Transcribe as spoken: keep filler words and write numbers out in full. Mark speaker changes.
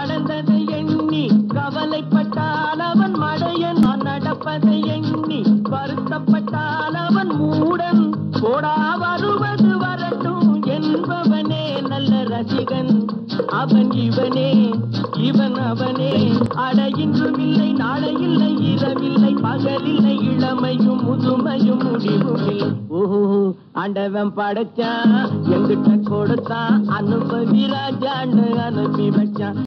Speaker 1: நடந்ததை எண்ணி கவலைப்பட்டால் அவன் மடையன். நடப்பதை எண்ணி வருத்தப்பட்டால் அவன் மூடன். போடா வருவது வரட்டும் என்பவனே நல்ல ரசிகன். அவன் இவனே இவன் அவனே. அட இன்றும் இல்லை நாளை இல்லை இரவில்லை பகலில்லை இளமையும் முதுமையும் முடிவுமில்லை. ஓஹோ ஆண்டவன் படைச்சான் எங்கிட்ட கொடுத்தான் அனுபவி ராஜான்னு அனுப்பி வச்சான்.